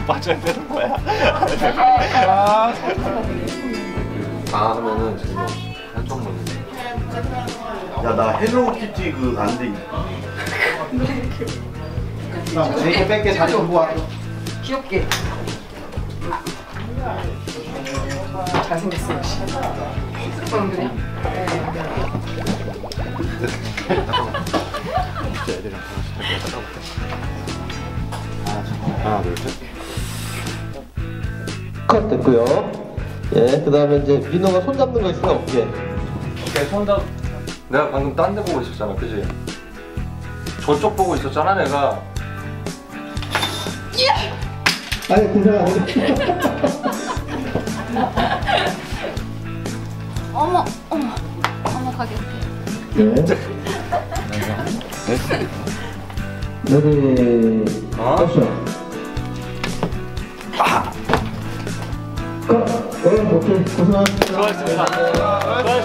빠져야 되는 거야. 다 하면은 재미없어. 한쪽 먹는 야, 나 헬로우키티 그 안대 제이크 뺄게. 자리 좀 모아. 귀엽게. 잘생겼어 역시. 그래? 하나, 둘, 셋. 컷 됐고요. 예, 그 다음에 이제 민호가 손 잡는 거 있으면 어깨. 오케이, 손잡. 내가 방금 딴 데 보고 있었잖아, 그지? 저쪽 보고 있었잖아, 내가. 아니, 괜찮아. 어머 가격대. 네. 레디, 액션. 컷! 네, 오케이. 고생하셨습니다. 수고하셨습니다.